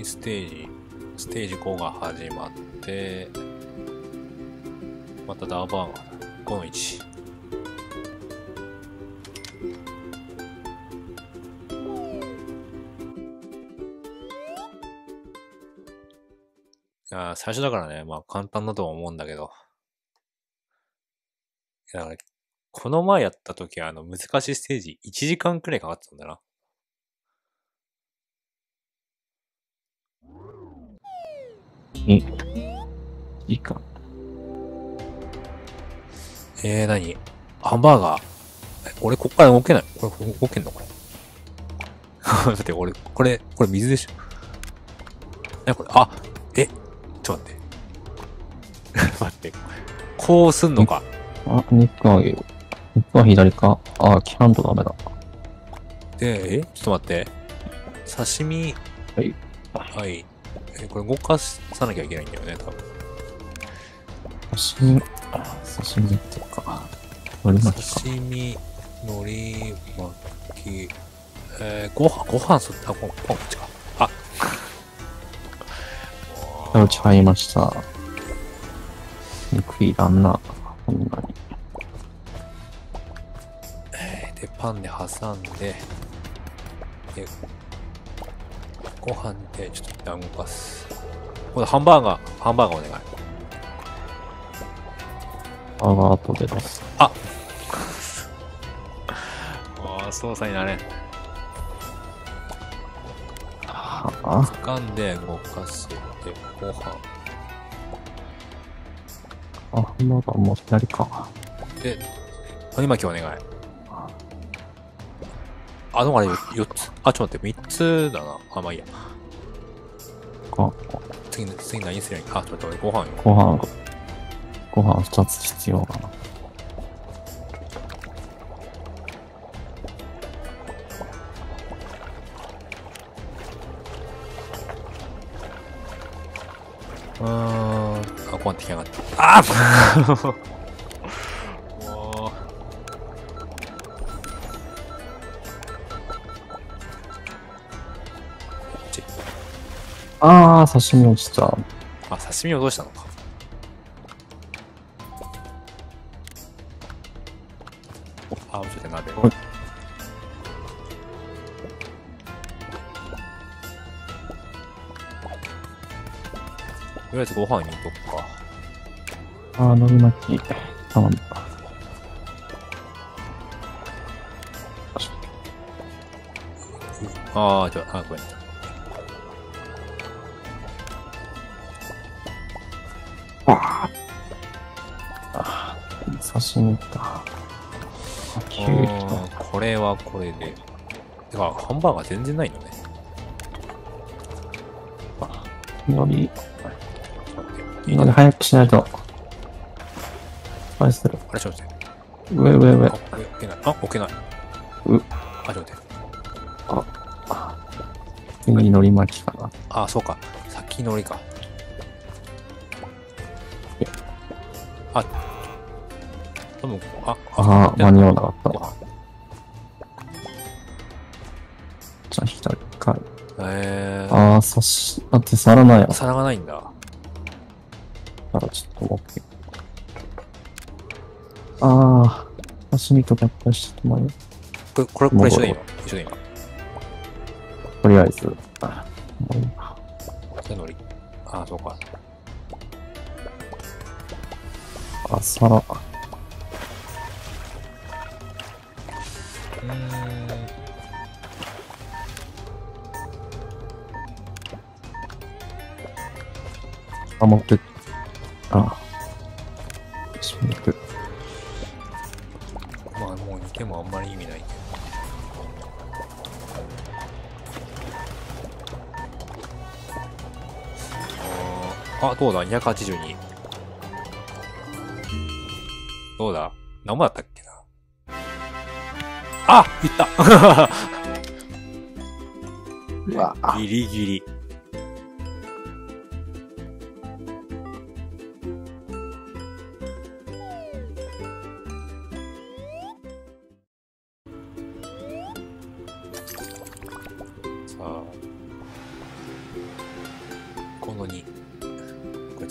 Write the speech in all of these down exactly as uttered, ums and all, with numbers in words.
にステージ、ステージごが始まって、またダーバーガーごのいち。あ、最初だからね、まあ簡単だとは思うんだけど。だからこの前やった時はあの難しいステージいちじかんくらいかかってたんだな。 に、いいか。 えー、何ハンバーガー。俺こっから動けない。これ動けんのこれ。だって俺、これ、これ水でしょ。なこれ、あ、え、ちょっと待って。待って。こうすんのか。 あ、肉あげよう。肉は左か。あ、キャンドダメだ。 で、えちょっと待って。刺身。 はい。 はい。え、これ動かさなきゃいけないんだよね、多分。 刺身、刺身っていうか。海苔巻きか。 刺身、海苔巻き、えー、ご飯、ご飯そった、ご飯、こっちか。あうち入りました。肉いらんな。こんなに。 えー、で、パンで挟んで、で、ご飯でちょっと一旦動かす。これハンバーガー、ハンバーガーお願い。 バーガー後で出す。 ああ、操作になれん。 はあ。 掴んで動かす。で、ご飯。 あ、ハンバーガーもう左か。 で、海苔巻きお願い。あ、でもあれよっつ。あ、ちょっと待って、みっつだな。あ、まあいいや。 か。 次、次何するんや。あ、ちょっと待って、俺ご飯よ。 ご飯、ご飯ふたつ必要かな。 うーん。あ、ご飯出来上がった。あーもう。 ああ、刺身落ちた。 あ、刺身をどうしたのか。あ、落ちて鍋。 はいとりあえずご飯にとくか。 ああ、海苔巻き。頼んだ。 ああ、じゃあ、あ、ごめん。 ああ、刺身か。きゅうりと。 これはこれで。てか、ハンバーガー全然ないのね。 より、 いいね。 ので早くしないと。スパイスる。 あれ、ちょっと待って。 上上上。 あ、これ置けない。あ、置けない。 う。 あ、ちょっと待って。 次に海苔巻きかな。 あ、そうか。先のりか。あ、多分、あ、 ああ、間に合わなかった。 ご飯。 じゃあ左かい。 えー。 ああ、刺し、だって皿ないや。 皿がないんだ。 だからちょっと持って。ああ、刺身とかやっぱりちょっと前に。 これ、これ、これ一緒でいいの一緒でいいのとりあえず。あもういいな。 手のり。あ、そうか。 あ、皿。 うーん。 あ、持って。あ。しめく。 まあ、もう煮てもあんまり意味ないけど。あーあ、どうだ ?にひゃくはちじゅうに。どうだ何もだったっけな。あいったうわギリギリ。さあ。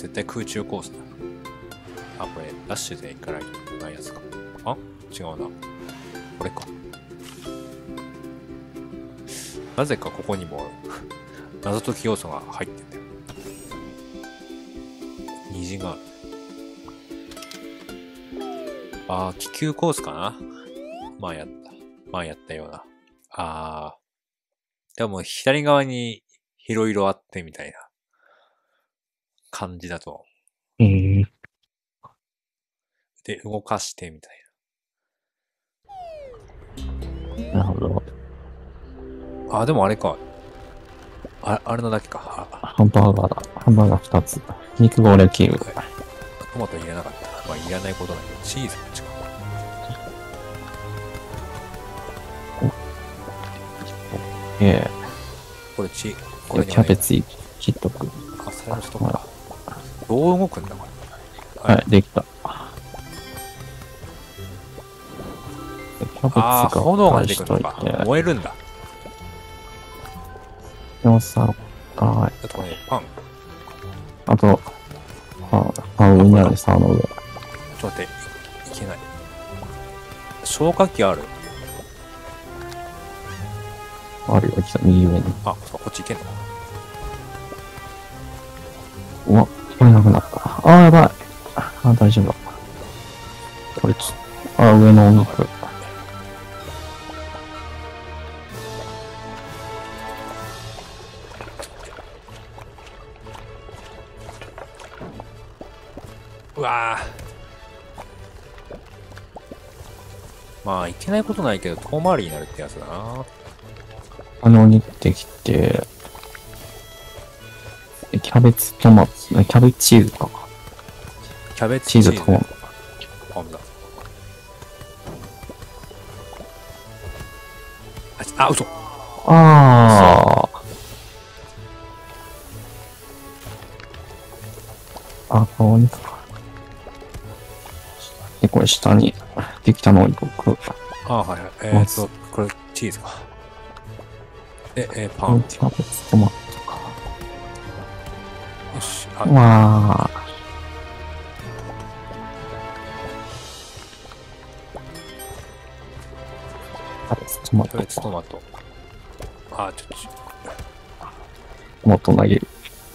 絶対空中コースだ。あ、これ、ダッシュで行かないといけないやつか。あ、違うな。これか。なぜかここにも謎解き要素が入ってんだよ。虹がある。あー、気球コースかな。前やった。前やったような。あー。でも左側にいろいろあってみたいな感じだと。 えー、 で、動かしてみたいなるほど。 な。あー、でもあれか。ああれのだけか。あ、 ハンバーガーだ。ハンバーガーふたつ。肉が俺切る。 トマトいらなかった。まあ、いらないことないけど、チーズも違う。 ええこれチ、 これキャベツ切っとく。 あ、それのストップか。どう動くんだ、これ。 はい、できた。キャベツあー、炎がが出てくるのか。 返しといて。 燃えるんだ。 よさ、はい。 あとこれ、パン。 あと、あ、あ、上にあるさ、あの上。 ちょっと待って、い、いけない。消火器ある？ あるよ、来た、右上に。 あ、そう、こっち行けんのか。 うわ、聞こえなくなった。あー、やばい。あ、大丈夫だ。これち、あ、上のお肉。 うわぁ。まあ、いけないことないけど、遠回りになるってやつだな。 あのお肉できて、えキャベツ、トマト、キャベツチーズか。 キャベツチーズトマト。 パンだ。あ、ちあ、嘘。 ああ。あ、このお肉か。で、これ下にできたのを置く。 あ、はいはい。えーっと、これ、チーズか。で、えー、パン。 キャベツ、トマトか。 よし。あ、 わあ。キャベツ、トマトキャベツ、トマト。あ、ちょっと。 トマト投げる。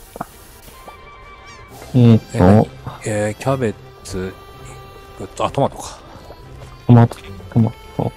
えーえー、 と、 えー、キャベツ、えっと、あ、トマトか。 トマト、トマト。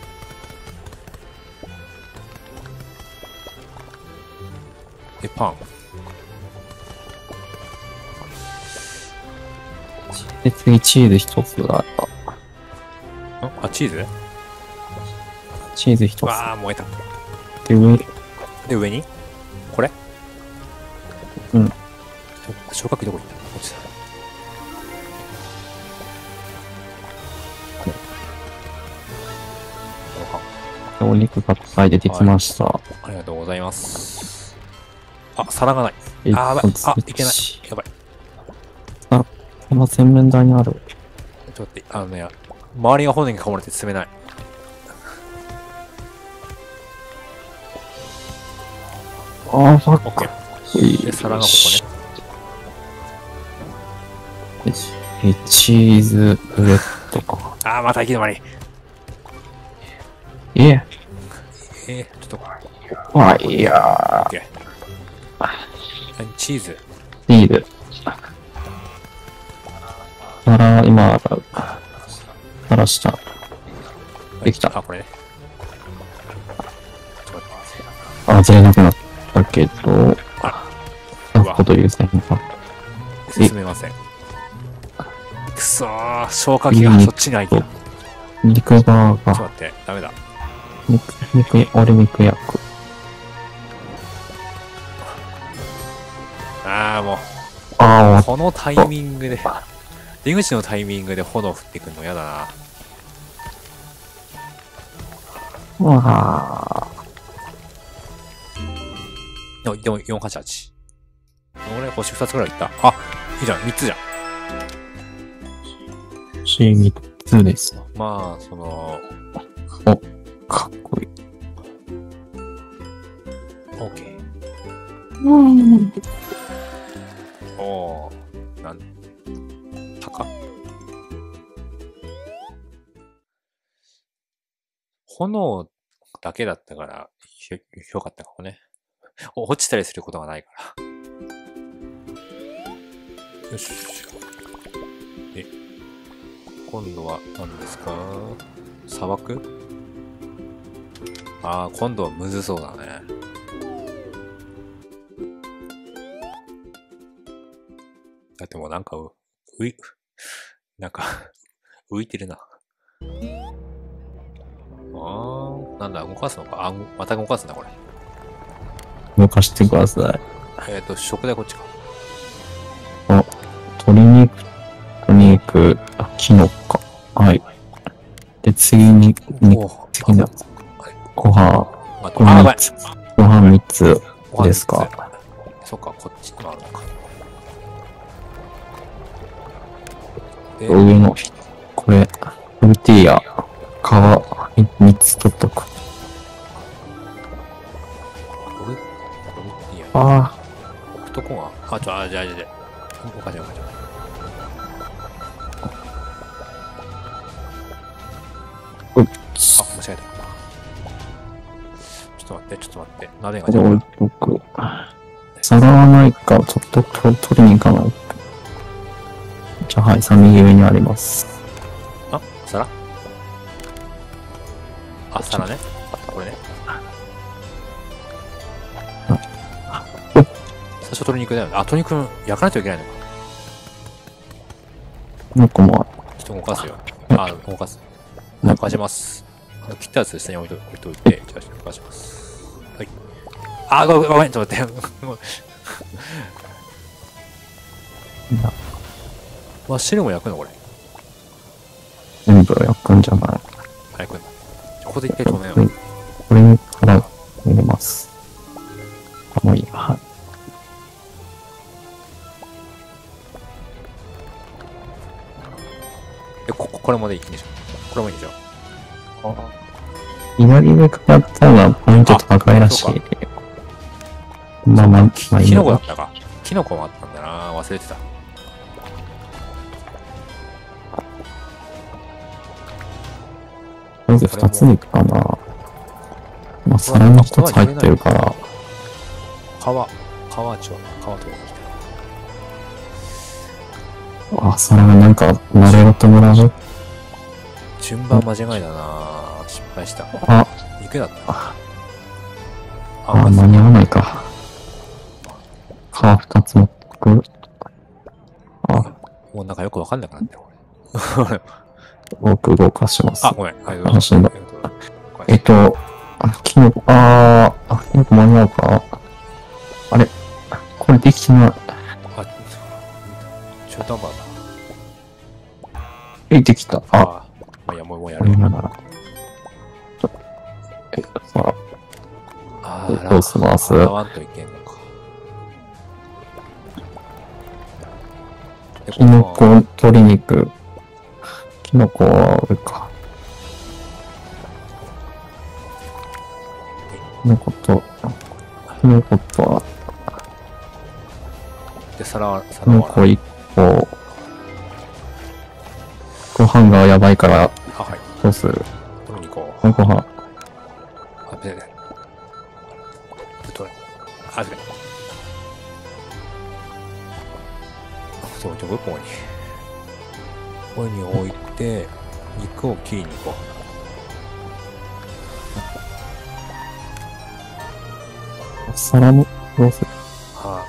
で、パン。 で、次チーズ一つがあっんあ、チーズた。チーズ一つ。 わあ、燃えた。 で、上、 で、上にこれうん。 消火器どこ行った落ちた。 お肉がいっぱい出てきました。 ありがとうございます。あ、皿がない。 えあ、やばい。あ、いけない。 い。 やばい。 あ、この洗面台にある。 ちょっと待って、あのね、周りが骨に囲まれて進めない。 あー、ファッオッケク。 ー。で、皿がここね。 え、チーズブレッドか。 あー、また行き止まり。 いえ。 えー、ちょっと、 あ、いやオッケー。何チーズ。 ー。チーズ。皿、今、皿下。できたあ、これね。ちょっと待って。 あ、ずれなくなったけど、 あ、 なるほど優先か。 進めません。くそー、消火器がそっちに開いてる。 肉バーが、 ちょっと待って、ダメだ。 肉、肉、俺肉焼く。 あー、もう。 あこのタイミングで、出口のタイミングで炎降ってくるの嫌だな。 あ、わあ、 でも、でもよんはちはち。俺星ふたつぐらいいった。あ、いいじゃん、みっつじゃん。 しみっつです。 まあ、その、 かっこいい。 OK。 うん。 おー。 炎だけだったから、ひよかったかもね。落ちたりすることがないから。よし。え、今度は何ですか？砂漠？ああ、今度はむずそうだね。だってもうなんかう、うい、なんか浮いてるな。あー、なんだ、動かすのか。あ、また動かすんだ、これ。 動かしてください。 えっ、ー、と、食材こっちか。 あ、鶏肉、鶏肉、あ、キノコか。はい。で、次に、に次の、ご飯、ご飯みっつ。ご飯みっつですか。 そっか、こっちもあるのか。 上の、これ、トルティーヤ、皮みっつ取っとく。 トルティーヤ。 ああ。 男が、あ、ちょ、あ、じゃあ、じゃあ、じゃあ、おかしいおかしい。 うっ。 あ、間違えた。ちょっと待って、ちょっと待って。鍋がじゃあ、置いとく。皿はないか、ちょっと取取りに行かない。じゃあ、はい、さ、右上にあります。 あ、皿あ、皿ね。これね。最初鶏肉だよね。あ、鶏肉焼かないといけないのか。 なんかもちょっと動かすよ。あ、動かす。動かします。切ったやつ下に置いと置いといて、じゃあ動かします。はい。あ、ごめん、ごめん、ちょっと待って。わ、汁も焼くのこれ。 全部焼くんじゃない。 焼くんだ。ここで一回止めよう。 これにから入れます。あ、もういいや。はい。 で、ここ、これもでいいんでしょ。これもいいでしょ。 左上からやった方がポイント高いらしい。まあまあ、まあいいキノコだったか。キノコもあったんだな。忘れてた。 まず二つでいくかな。まあ、皿に一つ入ってるから。 皮、皮ちょ、皮ときた。あ、皿がなんか、丸ごともらう。 順番間違いだな。失敗した。 あ、 肉だった。 あ、あ間に合わないか。皮二つ持ってく。あ、 もうなんかよくわかんなくなってる、俺。 僕動かします。 あ、ごめん。はい、 楽しんだ。えっと、あ、キノコ、あー、あ、キノコ間に合うか。あれ、これできてない。 あ、中途半端だ。 え、できた。あ、 まあ、いや、もう、もうやるよ。 ながら。ちょっと、えっと、さああ、どうします？ 洗わんといけんのか。 キノコ、鶏肉。キノコは上か。キノコと、キノコとは、 で、皿は、 キ皿は。 ノコ一個。ご飯がやばいから、 あ、はい。 どうする？ 取りに行こう。 ご飯。 あ、べれ。取れ。あ、べれ。そう、じゃあ、ここに。ここに置いて、肉を切りに行こう。皿も、どうする？ は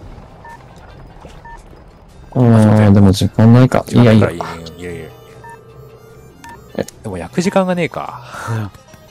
あー、でも時間ないか。いやいや。 いやいやいや。え、でも焼く時間がねえか。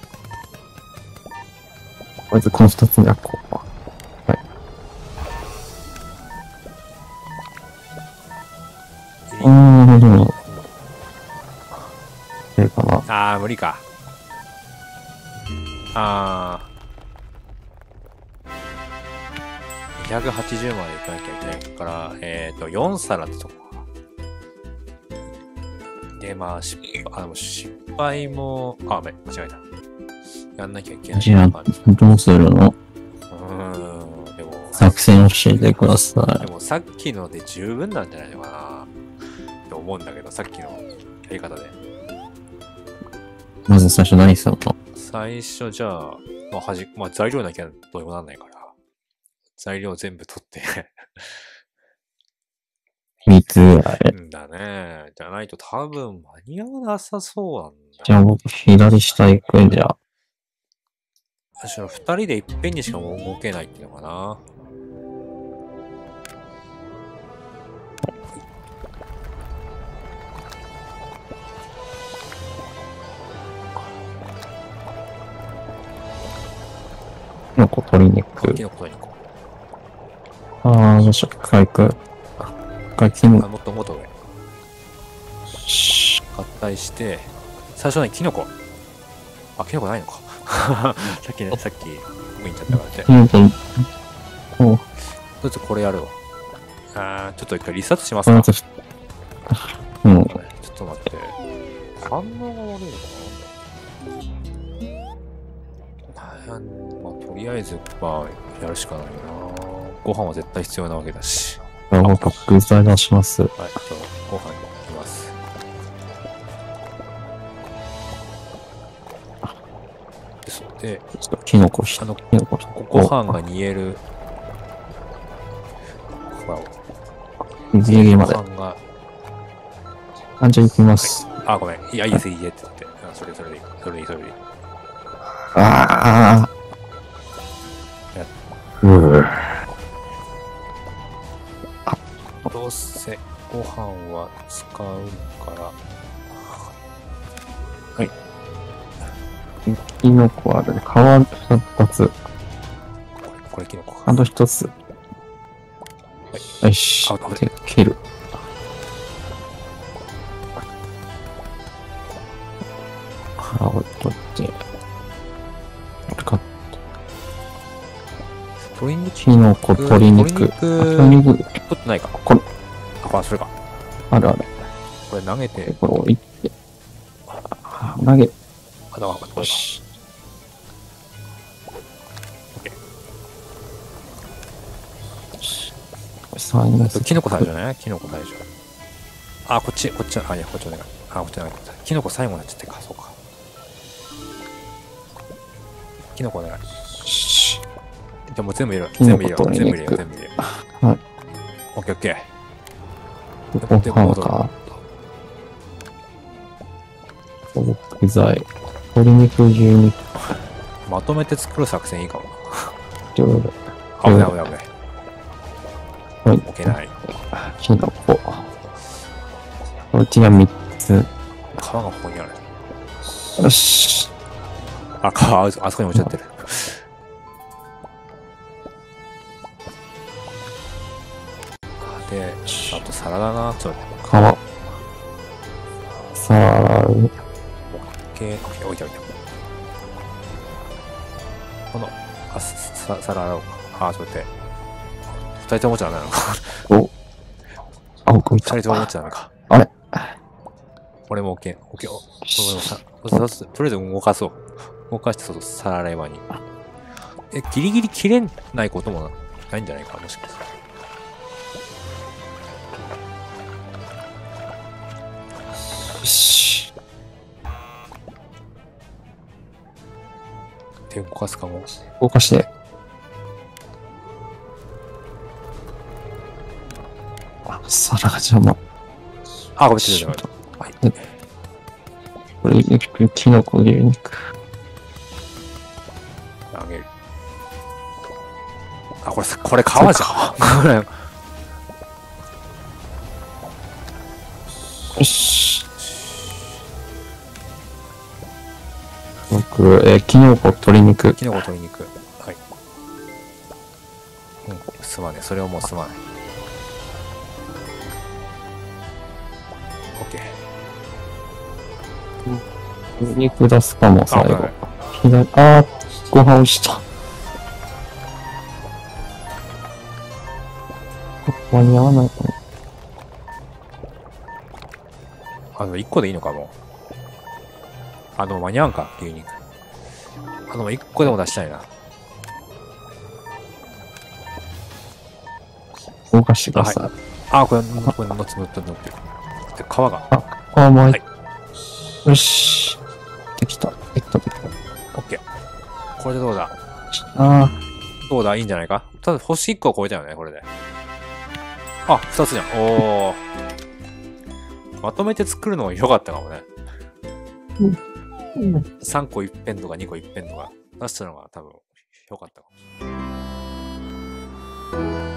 まずこの二つ焼こう。はい。うーん、でも、いいかな。 あー、無理か。あー。にひゃくはちじゅうまで行かなきゃいけないから、えっと、よん皿ってとこか。で、まあ、失敗、あ、でも失敗も、あ、間違えた。やんなきゃいけない。 じゃあ、どうするの？ うーん、でも、 作戦教えてください。 でもさっきので十分なんじゃないのかなって思うんだけど、さっきのやり方で。 まず最初何するの？ 最初じゃあ、まあ、はじ、まあ、材料なきゃどうにもなんないから、材料全部取ってみっつぐらい。 んだね。じゃないと多分間に合わなさそうなんだ。 じゃあ僕、左下行くんじゃ。 むしろ二人でいっぺんにしか動けないっていうのかな。 キノコ取りに行く。 キノコ取りに行こああ、どうしよう。一回行く。一回キノう。あ、もっともっと上。 コ。し合体して、最初にキノコ。あ、キノコないのか。さっきね、さっき、僕に行っちゃったからね。 キノコ、おう、 とりあえずこれやるわ。あー、ちょっと一回リセットしますか。 まず、うん。 ちょっと待って。反応が悪いのかな。なんまあ、とりあえず、まあ、やるしかないな。ご飯は絶対必要なわけだし。 僕、具材出します。 はい、じゃあ、ご飯に行きます。で、 キノコひ、 あの、 キノコご飯が煮える。ほら、 ギリギリまで。 ご飯が、 あ、じゃあ行きます。 あ、ごめん。いや、いいです、いいえって言って。あ、それ、それでいい。それでいい、それでいい。 ああ。うぅ。 どうせ、ご飯は使うから。はい。 キノコあるね。皮二つ。 これ、これキノコか。 あと一つ。 はい。 よし。 あ、 で、切る。皮を取って。か鶏肉、 キノコ、鶏肉。 鶏肉、 鶏肉。 取ってないか。 これ。 あ、それか。 あるある。 これ投げて。 これ置いて。投げ。 あ、だから、これか。 し。さんがキノコ最初ね。キノコ最初。あ、こっち、こっち、あ、いや、こっちお願い。あ、こっちお願い。キノコ最後になっちゃってか、そうか。キノコお願い。 し。 じゃあもう全部入れろ。全部入れろ。全部入れろ。全部入れろ。 はい。 オッケーオッケご飯か。具材。鶏肉、牛肉。 ー。まとめて作る作戦いいかも。 いろいろ。 危ない危ない危ない。 はい。 置けない。 キノコ。うちがみっつ。 皮がここにある。 よし。 あ、皮、あそこに落ちちゃってる。で、あと皿だな。ちょっと皮。さあ、 オッケー、オッケー、置いておいて。この、あ、さ、皿洗おうか。あ、そうやって。二人とも持っちゃダメなのか。 お。あ、僕見た。 二人とも持っちゃダメか。 あれ俺もオッケー、オッケー。とりあえず動かそう。動かして、そうそう、皿洗い場に。え、ギリギリ切れないこともないんじゃないか、もしかしたら。 よし。 手動かすかも。 動かして。あ、皿が邪魔。 あ、ごめんなさい。はい。 これ、キノコ、牛肉。 あげる。あ、これ、これ皮じゃん。これ。 よし。僕、えー、キノコ、鶏肉。 キノコ、鶏肉。はい。うん、すまねえ。それはもうすまない。オッケー。 牛肉出すかも、最後。 はい、 左、あー、ご飯落ちた。間に合わないかな。 あの、いっこでいいのかもう。あの、間に合わんか、牛肉。あの、いっこでも出したいな。 動かしてください。 はい、あ、これ、これ、のつむっと乗ってる。で、皮が。 あ、あ、もう、 はい、 よし。できた。 オッケー。これでどうだあどうだいいんじゃないかただ星いっこは超えたよね、これで。あ、ふたつじゃん。おー。まとめて作るのが良かったかもね。さんこいっぺんとかにこいっぺんとか出したのが多分良かったかもしれない。